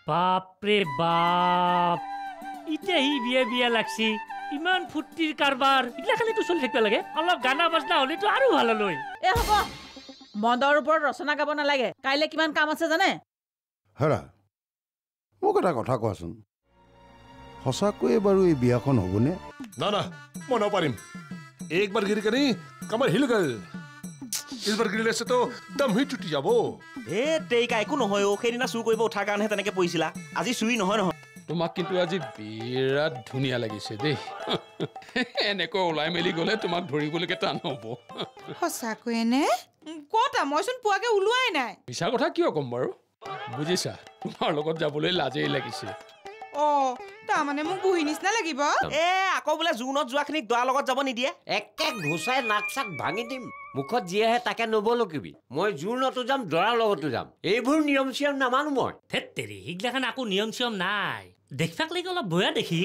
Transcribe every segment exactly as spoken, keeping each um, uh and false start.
বাপৰে বাপ ইটা হি বিয়া বিয়া লাগছি ইমান ফুৰ্তিৰ কাৰবাৰ ইলা খালি তো চলি থাকিব লাগে অলপ গানা বাজনা হলে তো আৰু ভাল লয় এ হ'ব মদৰ ওপৰত ৰচনা গাব নালাগে কাইলে কিমান কাম আছে জানে হেৰা মোক এটা কথা কোৱাচোন সঁচাকৈয়ে বাৰু এই বিয়াখন হ'বনে না না মই নপাৰিম একবাৰ গিৰি কানি কামাৰ হিল গল এইবাৰ গিৰিলে আছে তো দম হি টুটি যাব এ তেইকা একো নহয় ও সেইদিনা চুৰ কৰিব উঠাৰ কাৰণে তেনেকে পৰিছিলা আজি চুৰি নহয় নহয় তোমাক কিন্তু আজি বিৰাট ধুনীয়া লাগিছে দেই এনেকৈ ওলাই মেলি গ'লে তোমাক ধৰিবলৈকে টান হ'ব সঁচাকৈ নে ক'তা মইচোন পুৱাকে ওলোৱাই নাই মিছা কথা কিয় ক'ম বাৰু বুজিছা তোমাৰ লগত যাবলৈ লাজেই লাগিছে অ তাৰমানে মোক বুহি নিচিনা লাগিব এ আকৌ বোলে জুনত যোৱাখিনি দৰাৰ লগত যাব নিদিয়ে একে ঘুচাই নাক চাক ভাঙি দিম মুখত যি আহে তাকে নবলকিবি মই জোৰণতো যাম দৰাৰ লগতো যাম এইবোৰ নিয়ম চিয়ম নামানো মই ধেত তেৰি হিগলাখান আকৌ নিয়ম চিয়ম নাই দেখাক লাগি অলপ বয়া দেখি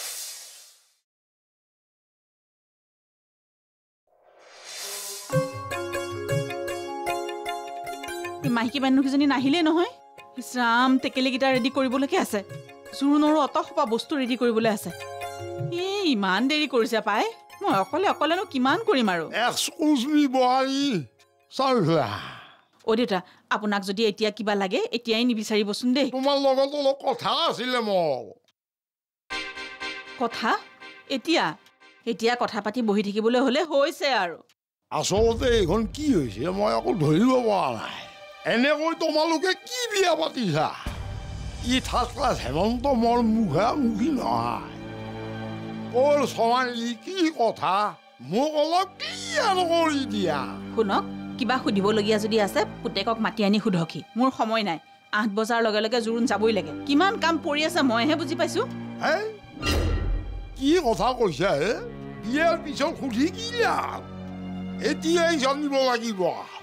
মাইকী মানুহকেইজনী নাহিলে নহয় ইছৰাম টেকেলিকেইটা ৰেডি কৰিবলৈকে আছে জোৰোণৰো অতসোপা বস্তু ৰেডি কৰিবলৈ আছে এই ইমান দেৰি কৰিছে পাই মই অকলে অকলেনো কিমান কৰিম আৰু এক্সকিউজ মি বহাৰী চাউলা অ দেউতা আপোনাক যদি এতিয়া কিবা লাগে এতিয়াই নিবিচাৰিবচোন দেই তোমাৰ লগত অলপ কথা আছিলে মোৰ কথা এতিয়া এতিয়া কথা পাতি বহি থাকিবলৈ হ'লে হৈছে আৰু আচলতে এইখন কি হৈছে মই আকৌ ধৰিব পৰা নাই এনেকৈ তোমালোকে কি বিয়া পাতিছা ই থাৰ্ড ক্লাছ হেমন্ত মোৰ মুখামুখি নহয় ক'ৰ চমালি কি কথা মোক অলপ ক্লিয়াৰ কৰি দিয়া শুনক কিবা সুধিবলগীয়া যদি আছে পুতেকক মাতি আনি সোধকহি মোৰ সময় নাই আঠ বজাৰ লগে লগে জোৰোণ যাবই লাগে কিমান কাম পৰি আছে মইহে বুজি পাইছো হে কি কথা কৈছা হে বিয়াৰ পিছত সুধি কি লাভ এতিয়াই জানিব লাগিব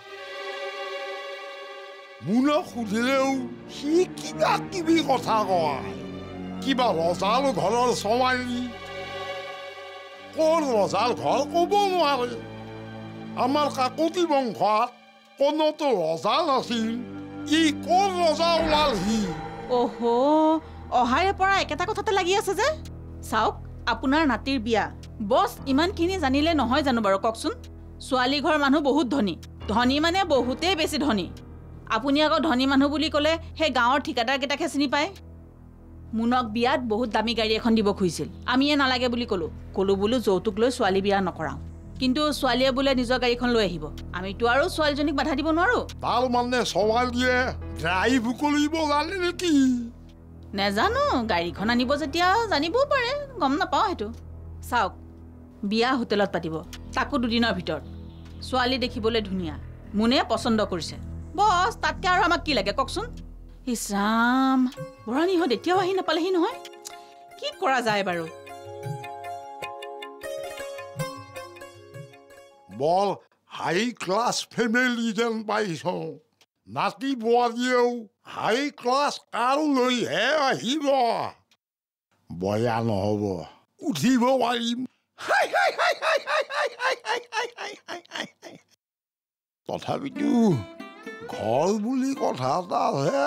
মুনক সুধিলেও সি কিবা কিবি কথা কয় কিবা ৰজাল ঘৰৰ ছোৱালী ক'ৰ ৰজাৰ ঘৰ ক'ব নোৱাৰে আমাৰ কাকতি বংশত কোনোতো ৰজা নাছিল ই ক'ৰ ৰজা ওলালহি অহো অহাৰে পৰা একেটা কথাতে লাগি আছে যে চাওক আপোনাৰ নাতিৰ বিয়া বছ ইমানখিনি জানিলে নহয় জানো বাৰু কওকচোন ছোৱালী ঘৰ মানুহ বহুত ধনী ধনী মানে বহুতেই বেছি ধনী আপুনি আকৌ ধনী মানুহ বুলি ক'লে সেই গাঁৱৰ ঠিকাদাৰকেইটাকহে চিনি পায় মুনক বিয়াত বহুত দামী গাড়ী এখন দিব খুজিছিল আমিয়ে নালাগে বুলি ক'লো ক'লো বোলো যৌতুক লৈ ছোৱালী বিয়া নকৰাওঁ কিন্তু ছোৱালীয়ে বোলে নিজৰ গাড়ীখন লৈ আহিব আমিতো আৰু ছোৱালীজনীক বাধা দিব নোৱাৰো তাৰ মানে ছোৱালীয়ে ড্ৰাইভ কৰিব জানে নেকি নেজানো গাড়ীখন আনিব যেতিয়া জানিবও পাৰে গম নাপাওঁ সেইটো চাওক বিয়া হোটেলত পাতিব তাকো দুদিনৰ ভিতৰত ছোৱালী দেখিবলৈ ধুনীয়া মুনে পচন্দ কৰিছে বছ তাতকৈ আৰু আমাক কি লাগে কওকচোন ইছৰাম বৰাণীহঁত এতিয়াও আহি নাপালেহি নহয় কি কৰা যায় বাৰু বৰ হাই ক্লাছ ফেমিলি যেন পাইছোঁ নাতি বোৱাৰীয়েও হাই ক্লাছ কাৰ লৈহে আহিব বয়া নহ'ব উঠিব পাৰিম তথাপিতো ঘৰ বুলি কথা এটা আছে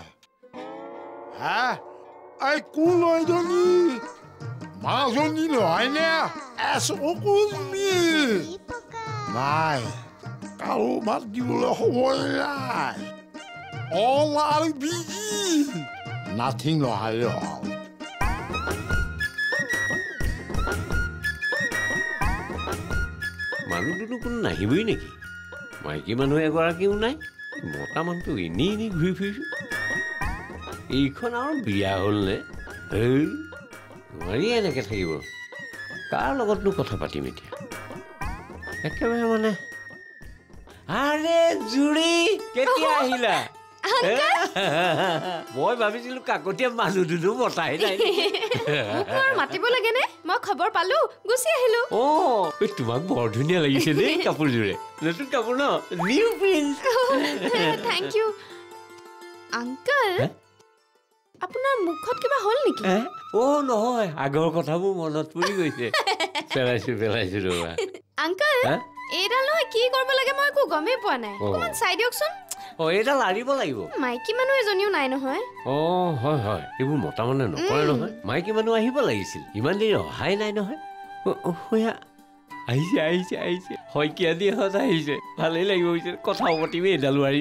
হা এই কোন এইজনী মাজনী নহয়নে এচকুজমি নাই কাৰো মাত দিবলৈ সময় নাই অল আৰ বিজি নাথিং নহয় হ'ল মানুহটোতো কোনো নাহিবই নেকি মাইকী মানুহ এগৰাকীও নাই মতা মানুহটো এনেই এনেই ঘূৰি ফুৰিছোঁ এইখন আৰু বিয়া হ'ল নে হেই নোৱাৰি এনেকৈ থাকিব কাৰ লগতনো কথা পাতিম এতিয়া একেবাৰে মানে আৰে জুৰি কেতিয়া আহিলা মই ভাবিছিলো কাকতীয়া মানুহটো মতাই নাই মাতিব লাগে নে মই খবৰ পালো গুচি আহিলো অ তোমাক বৰ ধুনীয়া লাগিছে দেই কাপোৰযোৰে নতুন কাপোৰ ন new print thank you uncle আপোনাৰ মুখত কিবা হ'ল নেকি অ নহয় আগৰ কথাবোৰ মনত পৰি গৈছে পেলাইছো পেলাইছো ৰবা আংকল এইডাল নহয় কি কৰিব লাগে মই একো গমেই পোৱা নাই অকণমান চাই দিয়কচোন অ এইডাল আৰিব লাগিব মাইকী মানুহ এজনীও নাই নহয় অ হয় হয় এইবোৰ মতা মানে নকৰে নহয় মাইকী মানুহ আহিব লাগিছিল ইমান দেৰি অহাই নাই নহয় হয়া আহিছে আহিছে আহিছে শইকীয়া দিয়ে সঁচা আহিছে ভালেই লাগিব হৈছে কথা পাতিবি এডালো আৰিম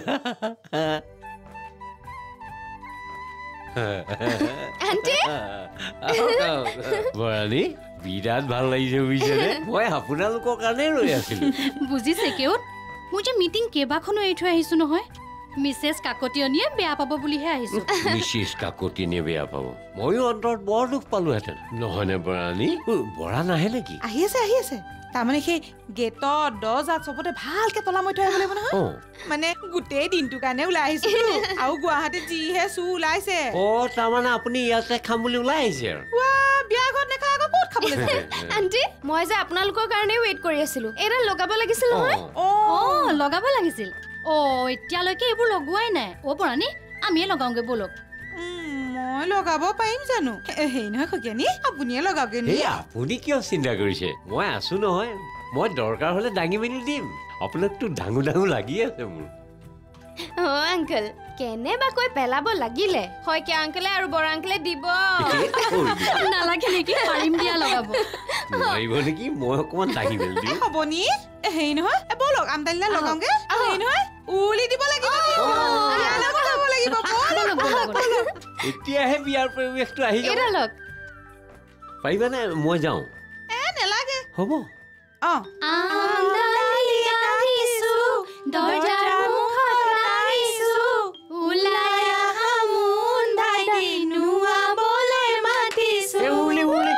বৰাণী বিৰাট ভাল লাগিছে বুজিছেনে মই আপোনালোকৰ কাৰণে ৰৈ আছিলো বুজিছে কেউত মই যে মিটিং কেইবাখনো এৰি থৈ আহিছো নহয় মিছেছ কাকতীয়নীয়ে বেয়া পাব বুলিহে আহিছো মিছেছ কাকতীয়নীয়ে বেয়া পাব ময়ো অন্তৰত বৰ দুখ পালোহেঁতেন নহয়নে বৰাণী বৰা নাহে নেকি আহি আছে আহি আছে তাৰমানে সেই গেটত দৰ্জাত চবতে ভালকে তলা মই থৈ আহিব লাগিব নহয় মানে গোটেই দিনটোৰ কাৰণে ওলাই আহিছো আৰু গুৱাহাটীত যিহে চু ওলাইছে অ তাৰমানে আপুনি ইয়াতে খাম বুলি ওলাই আহিছে আৰু বিয়া ঘৰত নেখাই আকৌ ক'ত খাবলৈ যায় আন্টি মই যে আপোনালোকৰ কাৰণে ৱেইট কৰি আছিলো এইডাল লগাব লাগিছিল নহয় অ লগাব লাগিছিল অ এতিয়ালৈকে এইবোৰ লগোৱাই নাই অ বৰাণী আমিয়ে লগাওঁগে বলক মই লগাব পাৰিম জানো হেৰি নহয় খকিয়ানী আপুনিয়ে লগাওগে এই আপুনি কিয় চিন্তা কৰিছে মই আছো নহয় মই দৰকাৰ হলে দাঙি মেলি দিম আপোনাকতো ডাঙৰ ডাঙৰ লাগি আছে মোৰ অ আংকল কেনেবা কৈ পেলাব লাগিলে হয় কি আংকলে আৰু বড় আংকলে দিব নালাগে নেকি পাৰিম দিয়া লগাব নোৱাৰিব নেকি মই অকমান দাঙি মেলি দিম হ'বনি হেৰি নহয় বলক আমদালিলা লগাওঁগে হেৰি নহয় উলি দিব লাগিব এতিয়াহে বিয়াৰ পৰিৱেশটো আহি গ'ল পাৰিবানে মই যাওঁ এ নেলাগে হ'ব অ আমদালিলা দিছো দৰ্জাৰ মুখত লাগিছো ওলাই আহা মুন দাই নুৱাবলৈ মাতিছো এ উলি উলি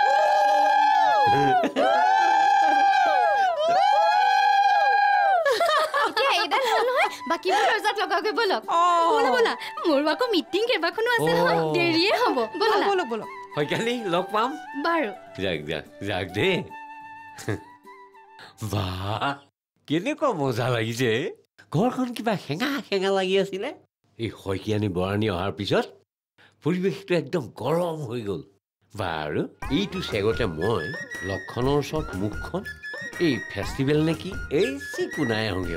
বাকিবোৰ দৰ্জাত লগাওগে বলক বলা বলা মোৰ আকৌ মিটিং কেইবাখনো আছে নহয় দেৰিয়ে হ'ব বলা বলক বলক হয়কানি লগ পাম বাৰু যাক যাক যাক দে বাহ কেনেকুৱা মজা লাগিছে ঘৰখন কিবা হেঙা হেঙা লাগি আছিলে এই শইকীয়ানী বৰাণী অহাৰ পিছত পৰিৱেশটো একদম গৰম হৈ গ'ল বাৰু এইটো চেগতে মই লক্ষণৰ ওচৰত মুখখন এই ফেষ্টিভেল নেকি এই চিকুনাই আহোঁগে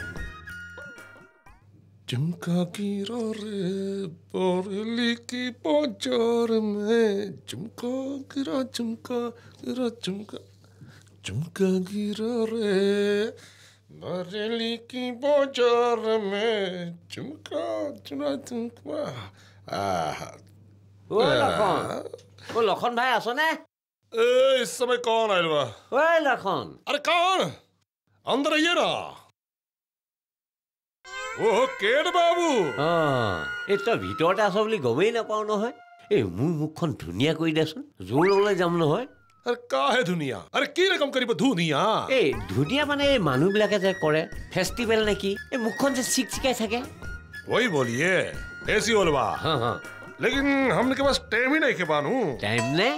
झुमका गिरा रे बोरली की बाजार में झुमका गिरा झुमका गिरा झुमका झुमका गिरा रे बोरली की बाजार में झुमका गिरा झुमका आह ओ लखन ओ लखन भाई आसो ने ए इस समय कौन आया बा ओए लखन अरे कौन अंदर आइए ना ओह केड बाबू অ এটা ভিতৰতে আছ বুলি গমেই নাপাও নহয় এই মোৰ মুখখন ধুনীয়া কৰি দেচোন জোৰ ললে যাম নহয় अरे काहे दुनिया अरे की रकम करीब दुनिया এই ধুনীয়া মানে এই মানুহবিলাকে যে কৰে ফেষ্টিভেল নেকি এই মুখখন যে চিক চিকাই থাকে वही बोलिए ऐसी बोलवा हाँ हाँ लेकिन हमने के पास टाइम ही नहीं के बानू টাইম নে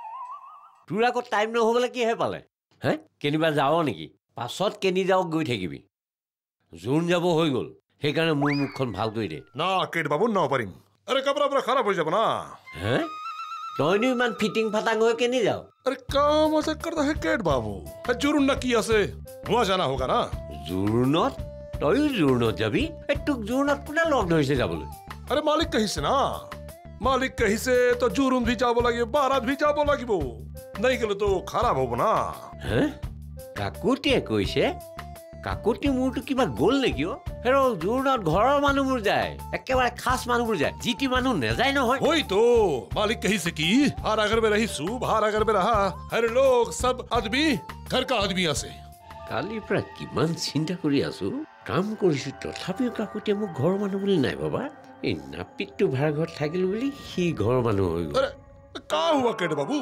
তোৰ আকৌ টাইম নহ'বলৈ কিহে পালে হে কেনিবা যাৱ নেকি পাছত কেনি যাওক গৈ থাকিবি জোন যাব হৈ গ'ল সেইকাৰণে মোৰ মুখখন ভাল কৰি দে ना केड बाबू ना परिम अरे कपड़ा पूरा खराब हो जाबो ना হে তইনো ইমান ফিটিং ফাটাং হৈ কেনি যাও अरे काम ऐसे करता है केड बाबू जरूर ना किया से वहां जाना होगा ना জোৰোণত তইও জোৰোণত যাবি এই তোক জোৰোণত কোনে লগ ধৰিছে যাবলৈ अरे मालिक कहीं से ना मालिक कहीं से तो जुरुन भी जाबो लगे बारात भी जाबो लगिबो नहीं गेलो तो खराब होबो ना হে কাকুতিয়ে কৈছে কাকুতি মোৰটো কিবা গ'ল নেকি অ হেৰ জোৰোণত ঘৰৰ মানুহবোৰ যায় একেবাৰে খাস মানুহবোৰ যায় জিতি মানুহ নেযায় নহয় वही तो मालिक कहीं से की हारा घर में रही सू हारा घर में रहा हर लोग सब आदमी घर का आदमी से কালিৰ পৰা কিমান চিন্তা কৰি আছো কাম কৰিছো তথাপিও কাকুতিয়ে মোক ঘৰৰ মানুহ বুলি নাই বাবা এই নাপিতটো ভাড়া ঘৰত থাকিল বুলি সি ঘৰৰ মানুহ হৈ গ'ল अरे का हुआ केड बाबू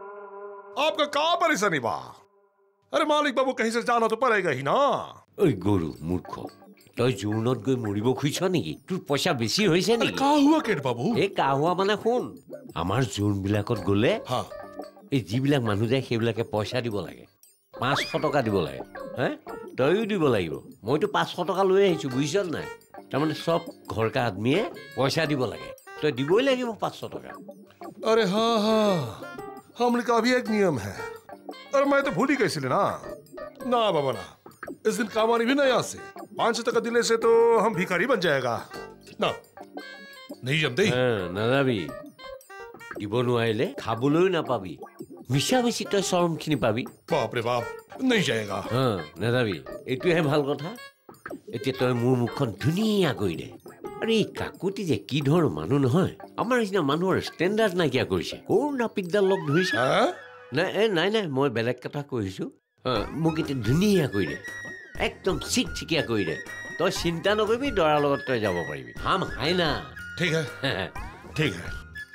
आपका का परेशानी बा अरे मालिक बाबू कहीं से जाना तो पड़ेगा ही ना ঐ গৰু মূৰ্খ তই জোৰোণত গৈ মৰিব খুজিছ নেকি তোৰ পইচা বেছি হৈছে अरे নেকি का हुआ केड बाबू এই কা হোৱা মানে শুন আমাৰ জোৰোণবিলাকত গ'লে हाँ এই যিবিলাক মানুহ যায় সেইবিলাকে পইচা দিব লাগে পাঁচশ টকা দিব লাগে হে তইও দিব লাগিব মইতো পাঁচশ টকা লৈ আহিছো বুজিছ নাই তাৰমানে চব ঘৰ কা আদমিয়ে পইচা দিব লাগে তই দিবই লাগিব পাঁচশ টকা अरे हाँ हाँ हमने का भी एक नियम है अरे मैं तो भूल ही गई ना ना बाबा ना इस दिन काम आनी भी नहीं यहाँ से पाँच सौ टका दिले से तो हम भिखारी बन जाएगा ना नहीं जमते নাযাবি দিব নোৱাৰিলে খাবলৈও নাপাবি মিছা মিছি তই চৰমখিনি পাবি बाप रे बाप नहीं जाएगा নাযাবি এইটোহে ভাল কথা এতিয়া তই মোৰ মুখখন ধুনীয়া কৰি দে আৰু এই কাকুতি যে কি ধৰণৰ মানুহ নহয় আমাৰ নিচিনা মানুহৰ ষ্টেণ্ডাৰ্ড নাইকিয়া কৰিছে কৰোণা পিকডাল লগ ধৰিছে নাই এই নাই নাই মই বেলেগ কথা কৈছোঁ মোক এতিয়া ধুনীয়া কৰি দে একদম চিক চিকিয়া কৰি দে তই চিন্তা নকৰিবি দৰাৰ লগত তই যাব পাৰিবি হাম হাই না ठीक है ठीक है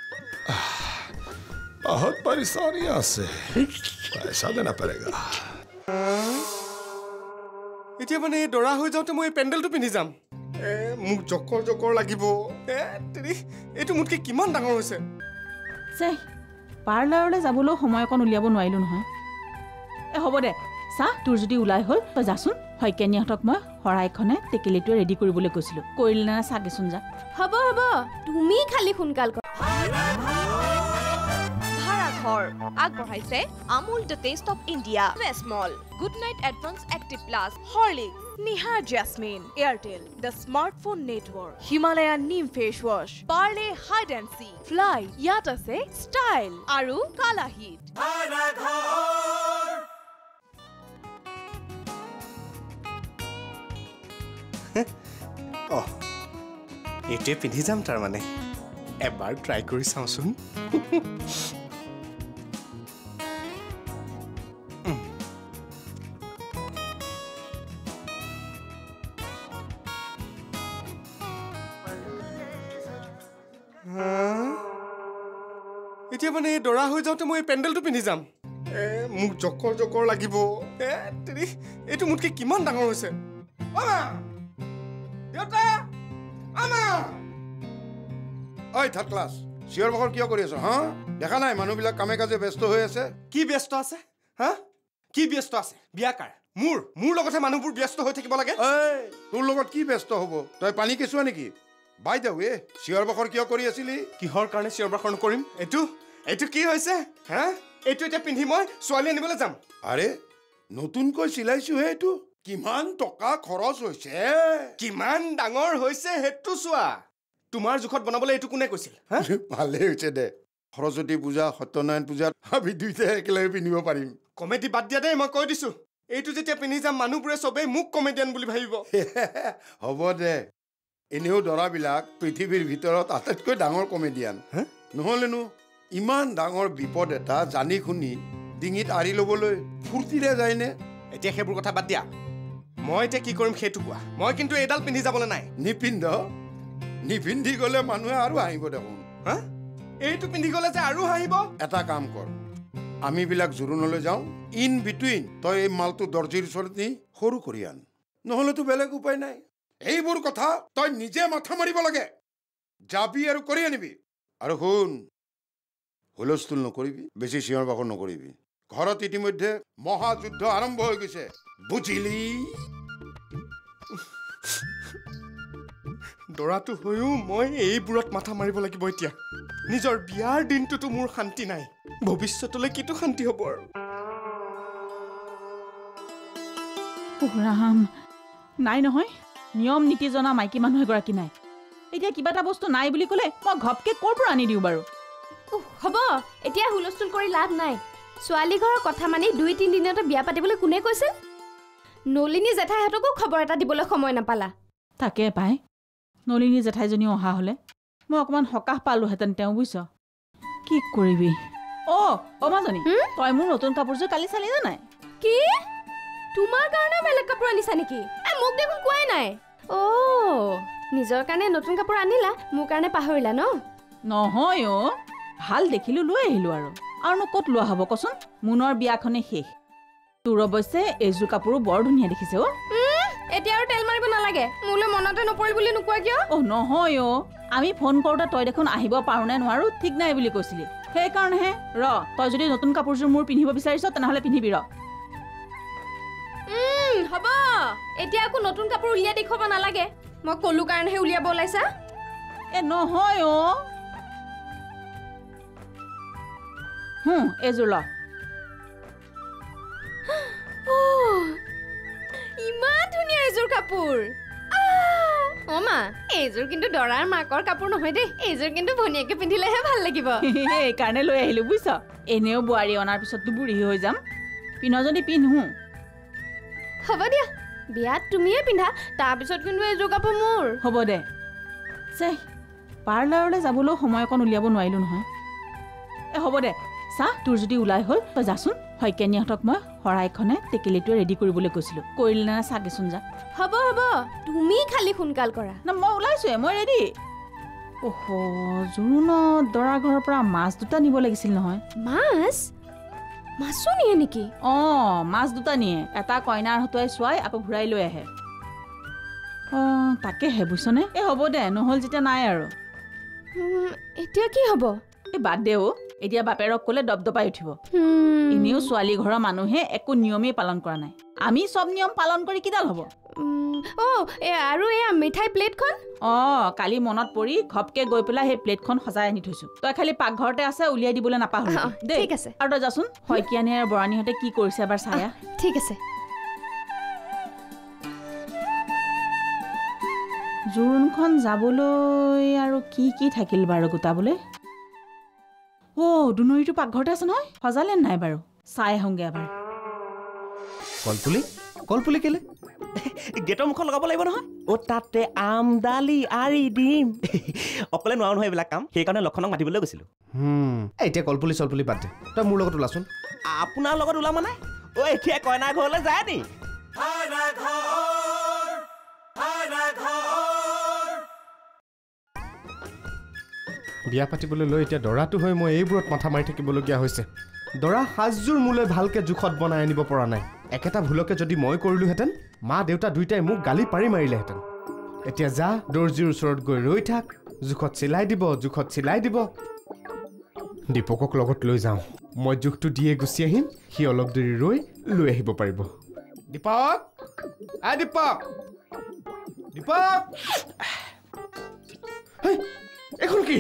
बहुत परेशानियां से पैसा देना पड़ेगा এতিয়া মানে দৰা হৈ যাওঁতে মই পেণ্ডেলটো পিন্ধি যাম এ মোক জকৰ জকৰ লাগিব এ তেৰি এইটো মোতকে কিমান ডাঙৰ হৈছে চাই পাৰ্লাৰলৈ যাবলৈ সময় অকণ উলিয়াব নোৱাৰিলোঁ নহয় এ হ'ব দে চা তোৰ যদি ওলাই হ'ল তই যাচোন শইকীয়ানীহঁতক মই শৰাইখনে টেকেলিটোৱে ৰেডি কৰিবলৈ কৈছিলোঁ কৰিলে না চাগেচোন যা হ'ব হ'ব তুমি খালি সোনকাল কৰ ভাড়াঘৰ আগবঢ়াইছে Amul the taste of India ৱেষ্টমল good night advance active plus Horlicks Nihar jasmine Airtel the smartphone network Himalayan neem face wash Parle hide and seek fly ইয়াত আছে ষ্টাইল আৰু কালা হিট অহ এইটোৱে পিন্ধি যাম তাৰমানে এবাৰ ট্ৰাই কৰি চাওঁচোন এতিয়া মানে দৰা হৈ যাওঁতে মই পেণ্ডেলটো পিন্ধি যাম এ মোক জকৰ জকৰ লাগিব এ তেৰি এইটো মোতকে কিমান ডাঙৰ হৈছে ঐ থাৰ্ড ক্লাছ চিঞৰ বাখৰ কিয় কৰি আছ হা দেখা নাই মানুহবিলাক কামে কাজে ব্যস্ত হৈ আছে কি ব্যস্ত আছে হা কি ব্যস্ত আছে বিয়া কাৰ মোৰ মোৰ লগতে মানুহবোৰ ব্যস্ত হৈ থাকিব লাগে এই তোৰ লগত কি ব্যস্ত হ'ব তই পানী কেঁচুৱা নেকি বাই দে ৱে চিঞৰ বাখৰ কিয় কৰি আছিলি কিহৰ কাৰণে চিঞৰ বাখৰ নকৰিম এইটো এইটো কি হৈছে হা এইটো এতিয়া পিন্ধি মই ছোৱালী আনিবলৈ যাম আৰে নতুনকৈ চিলাইছোহে এইটো কিমান টকা খৰচ হৈছে কিমান ডাঙৰ হৈছে সেইটো চোৱা তোমাৰ জোখত বনাবলৈ এইটো কোনে কৈছিল ভালেই হৈছে দে সৰস্বতী পূজা সত্যনাৰায়ণ পূজাত আমি দুইটাই একেলগে পিন্ধিব পাৰিম কমেডি বাদ দিয়া দেই মই কৈ দিছো এইটো যেতিয়া পিন্ধি যাম মানুহবোৰে চবেই মোক কমেডিয়ান বুলি ভাবিব হ'ব দে এনেও দৰাবিলাক পৃথিৱীৰ ভিতৰত আটাইতকৈ ডাঙৰ কমেডিয়ান নহ'লেনো ইমান ডাঙৰ বিপদ এটা জানি শুনি ডিঙিত আঁৰি ল'বলৈ ফূৰ্তিৰে যায়নে এতিয়া সেইবোৰ কথা বাদ দিয়া মই এতিয়া কি কৰিম সেইটো কোৱা মই কিন্তু এইডাল পিন্ধি যাবলৈ নাই নিপিন্ধ নিপিন্ধি গ'লে মানুহে আৰু হাঁহিব দেখোন হা এইটো পিন্ধি গ'লে যে আৰু হাঁহিব এটা কাম কৰ আমিবিলাক জোৰোণলৈ যাওঁ ইন বিটুইন তই এই মালটো দৰ্জীৰ ওচৰত নি সৰু কৰি আন নহ'লেতো বেলেগ উপায় নাই এইবোৰ কথা তই নিজে মাথা মাৰিব লাগে যাবি আৰু কৰি আনিবি আৰু শুন হুলস্থুল নকৰিবি বেছি চিঞৰ বাখৰ নকৰিবি ঘৰত ইতিমধ্যে মহাযুদ্ধ আৰম্ভ হৈ গৈছে বুজিলি দৰাটো হৈও মই এইবোৰত মাথা মাৰিব লাগিব এতিয়া নিজৰ বিয়াৰ দিনটোতো মোৰ শান্তি নাই ভৱিষ্যতলৈ কিটো শান্তি হ'ব আৰু ৰাম নাই নহয় নিয়ম নীতি জনা মাইকী মানুহ এগৰাকী নাই এতিয়া কিবা এটা বস্তু নাই বুলি ক'লে মই ঘপকে ক'ৰ পৰা আনি দিওঁ বাৰু হ'ব এতিয়া হুলস্থুল কৰি লাভ নাই ছোৱালী ঘৰৰ কথা মানি দুই তিনি দিনতে বিয়া পাতিবলৈ কোনে কৈছিল নলিনী জেঠাইহঁতকো খবৰ এটা দিবলৈ সময় নাপালা তাকে পাই নলিনী জেঠাইজনী অহা হ'লে মই অকণমান সকাহ পালোহেঁতেন তেওঁ বুজিছ কি কৰিবি অ' অ' মাজনী তই মোৰ নতুন কাপোৰযোৰ কালি চালি নে নাই কি তোমাৰ কাৰণে বেলেগ কাপোৰ আনিছা নেকি মোক দেখোন কোৱাই নাই অ' নিজৰ কাৰণে নতুন কাপোৰ আনিলা মোৰ কাৰণে পাহৰিলা ন নহয় অ' ভাল দেখিলোঁ লৈ আহিলোঁ আৰু আৰুনো ক'ত লোৱা হ'ব কচোন মুনৰ বিয়াখনে শেষ তোৰ অৱশ্যে এইযোৰ কাপোৰো বৰ ধুনীয়া দেখিছে অ' এতিয়া আৰু তেল মাৰিব নালাগে মোলৈ মনতে নপৰিল বুলি নোকোৱা কিয় অ' নহয় অ' আমি ফোন কৰোঁতে তই দেখোন আহিব পাৰোঁ নে নোৱাৰোঁ ঠিক নাই বুলি কৈছিলি সেইকাৰণেহে ৰ তই যদি নতুন কাপোৰযোৰ মোৰ পিন্ধিব বিচাৰিছ তেনেহ'লে পিন্ধিবি ৰ হ'ব এতিয়া আকৌ নতুন কাপোৰ উলিয়াই দেখুৱাব নালাগে মই ক'লো কাৰণেহে উলিয়াব ওলাইছা এ নহয় অ' হুম এইযোৰ ল ইমান ধুনীয়া এযোৰ এইযোৰ কাপোৰ অ মা এইযোৰ কিন্তু দৰাৰ মাকৰ কাপোৰ নহয় দেই এইযোৰ কিন্তু ভনীয়েকে পিন্ধিলেহে ভাল লাগিব এইকাৰণে লৈ আহিলো বুজিছ এনেও বোৱাৰী অনাৰ পিছততো বুঢ়ী হৈ যাম পিন্ধ যদি পিন্ধো হ'ব দিয়া বিয়াত তুমিয়ে পিন্ধা তাৰপিছত কিন্তু এইযোৰ কাপোৰ মোৰ হ'ব দে চাই পাৰ্লাৰলৈ যাবলৈও সময় অকণ উলিয়াব নোৱাৰিলো নহয় এ হ'ব দে চা তোৰ যদি ওলাই হ'ল তই যাচোন শইকীয়ানীহঁতক মই শৰাইখনে টেকেলিটোৱে ৰেডি কৰিবলৈ কৈছিলোঁ কৰিলে না চাগেচোন যা হ'ব হ'ব তুমি খালি সোনকাল কৰা না মই ওলাইছোৱে মই ৰেডি অহ জোৰোণত দৰা ঘৰৰ পৰা মাছ দুটা নিব লাগিছিল নহয় মাছ মাছো নিয়ে নেকি অঁ মাছ দুটা নিয়ে এটা কইনাৰ হতুৱাই চোৱাই আকৌ ঘূৰাই লৈ আহে অঁ তাকেহে বুজিছনে এই হ'ব দে নহ'ল যেতিয়া নাই আৰু এতিয়া কি হ'ব এই বাদ দে অ' এতিয়া বাপেৰক ক'লে দপদপাই উঠিব এনেও ছোৱালী ঘৰৰ মানুহে একো নিয়মেই পালন কৰা নাই আমি চব নিয়ম পালন কৰি কিডাল হ'ব অঁ আৰু এয়া মিঠাই প্লেটখন অঁ কালি মনত পৰি ঘপকে গৈ পেলাই সেই প্লেটখন সজাই আনি থৈছোঁ তই খালি পাকঘৰতে আছে উলিয়াই দিবলৈ নাপাহৰিবি দেই ঠিক আছে আৰু তই যাচোন শইকীয়ানী আৰু বৰাণীহঁতে কি কৰিছে এবাৰ চায়া ঠিক আছে জোৰোণখন যাবলৈ আৰু কি কি থাকিল বাৰু গোটাবলৈ অ' দুনৰীটো পাকঘৰতে আছে নহয় সজালে নাই বাৰু চাই আহোঁগৈ এবাৰ কলপুলি কলপুলি কেলে গেটৰ মুখত লগাব লাগিব নহয় অ' তাতে আম দালি আৰি দিম অকলে নোৱাৰো নহয় এইবিলাক কাম সেইকাৰণে লক্ষণক মাতিবলৈ গৈছিলোঁ এতিয়া কলপুলি চলপুলি বাদ দে তই মোৰ লগত ওলাচোন আপোনাৰ লগত ওলাম মানে অ' এতিয়া কইনা ঘৰলৈ যায় নি বিয়া পাতিবলৈ লৈ এতিয়া দৰাটো হৈ মই এইবোৰত মাথা মাৰি থাকিবলগীয়া হৈছে দৰা সাজযোৰ মোলৈ ভালকৈ জোখত বনাই আনিব পৰা নাই একেটা ভুলকে যদি মই কৰিলোহেঁতেন মা দেউতা দুইটাই মোক গালি পাৰি মাৰিলেহেঁতেন এতিয়া যা দৰ্জীৰ ওচৰত গৈ ৰৈ থাক জোখত চিলাই দিব জোখত চিলাই দিব দীপকক লগত লৈ যাওঁ মই জোখটো দিয়ে গুচি আহিম সি অলপ দেৰি ৰৈ লৈ আহিব পাৰিব দীপক আ দীপক দীপক এখন কি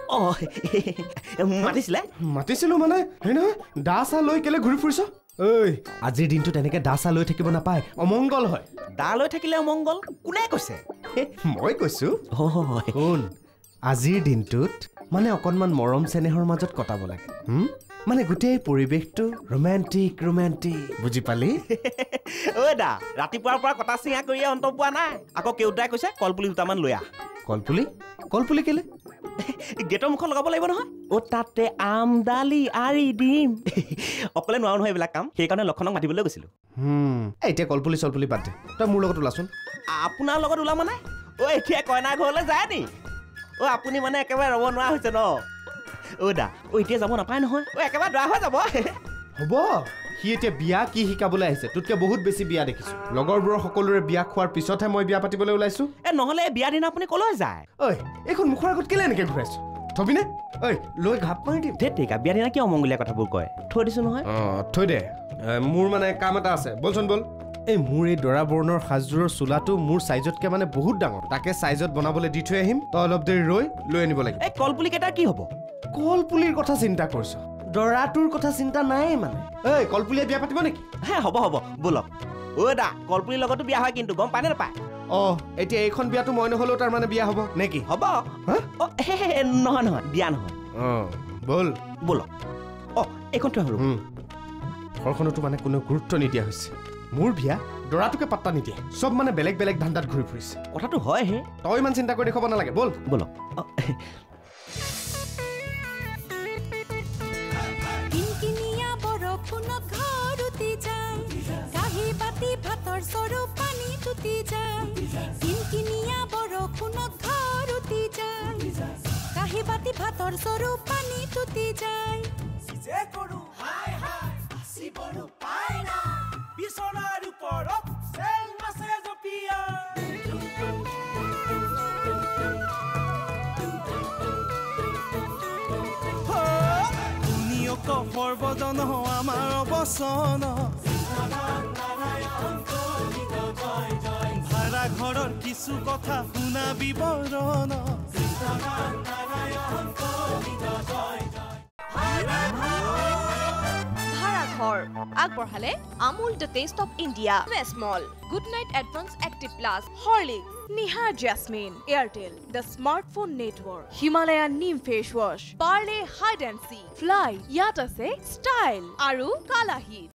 মাতিছিলে মাতিছিলো মানে হয় নহয় দা চা লৈ কেলে ঘূৰি ফুৰিছ ঐ আজিৰ দিনটো তেনেকে দা চা লৈ থাকিব নাপায় অমংগল হয় দা লৈ থাকিলে অমংগল কোনে কৈছে মই কৈছো শুন আজিৰ দিনটোত মানে অকণমান মৰম চেনেহৰ মাজত কটাব লাগে মানে গোটেই পৰিৱেশটো ৰোমেণ্টিক ৰোমেণ্টিক বুজি পালি ঐ দা ৰাতিপুৱাৰ পৰা কটা চিঙা কৰিয়ে অন্ত পোৱা নাই আকৌ কেউতাই কৈছে কলপুলি দুটামান লৈ আহ কলপুলি কলপুলি কেলে গেটৰ মুখত লগাব লাগিব নহয় অ' তাতে আম দালি আৰি দিম অকলে নোৱাৰো নহয় এইবিলাক কাম সেইকাৰণে লক্ষণক মাতিবলৈ গৈছিলোঁ এতিয়া কলপুলি চলপুলি বাদ দে তই মোৰ লগত ওলাচোন আপোনাৰ লগত ওলাম মানে অ' এতিয়া কইনা ঘৰলৈ যায় নি অ' আপুনি মানে একেবাৰে ৰ'ব নোৱাৰা হৈছে ন অ' দা অ' এতিয়া যাব নাপায় নহয় অ' একেবাৰে দৰা হৈ যাব হ'ব সি এতিয়া বিয়া কি শিকাবলৈ আহিছে তোতকে বহুত বেছি বিয়া দেখিছো লগৰবোৰৰ সকলোৰে বিয়া খোৱাৰ পিছতহে মই বিয়া পাতিবলৈ ওলাইছো এ নহ'লে বিয়া দিনা আপুনি ক'লৈ যায় ঐ এইখন মুখৰ আগত কেলে এনেকে ঘূৰাইছ থবিনে ঐ লৈ ঘাপ মাৰি দিম ধেত তেৰিকা বিয়া দিনা কিয় অমংগলীয়া কথাবোৰ কয় থৈ দিছো নহয় অঁ থৈ দে মোৰ মানে কাম এটা আছে বলচোন বল এই মোৰ এই দৰা বৰণৰ সাজযোৰৰ চোলাটো মোৰ চাইজতকে মানে বহুত ডাঙৰ তাকে চাইজত বনাবলৈ দি থৈ আহিম তই অলপ দেৰি ৰৈ লৈ আনিব লাগিব এই কলপুলি কেইটাৰ কি হ'ব কলপুলিৰ কথা চিন্তা কৰিছ দৰাটোৰ কথা চিন্তা নাই মানে এই কলপুলিয়ে বিয়া পাতিব নেকি হে হ'ব হ'ব বলক অ' দা কলপুলিৰ লগতো বিয়া হয় কিন্তু গম পায় নে নাপায় অঁ এতিয়া এইখন বিয়াটো মই নহ'লেও তাৰ মানে বিয়া হ'ব নে কি হ'ব অ' নহয় নহয় বিয়া নহয় অঁ বল বলক অ' এইখন থৈ আহোঁ ঘৰখনতো মানে কোনো গুৰুত্ব নিদিয়া হৈছে মোৰ বিয়া দৰাটোকে পাত্তা নিদিয়ে চব মানে বেলেগ বেলেগ ধান্দাত ঘূৰি ফুৰিছে কথাটো হয় হে তই ইমান চিন্তা কৰি দেখুৱাব নালাগে বল বলক ভাতৰ চৰু পানী তুতি যায় কিনকিনিয়া বৰষুণত ঘৰ উতি যায় কাঁহী বাতি ভাতৰ চৰু পানী তুতি যায় যে কৰো হাই হাই আসিবৰো পাই না বিছনাৰ ওপৰত চেল মাছে জপিয়া দুনিয়ক সৰ্বজন আমাৰ অৱচন ভাড়া ঘৰৰ কিছু কথা শুনা বিৱৰণ ভাড়া ঘৰ আগবঢ়ালে Amul the taste of India স্মল good night advance active plus Horlicks Nihar jasmine Airtel the smartphone network Himalayan neem face wash Parle hide and seek fly ইয়াত আছে ষ্টাইল আৰু কালাহিত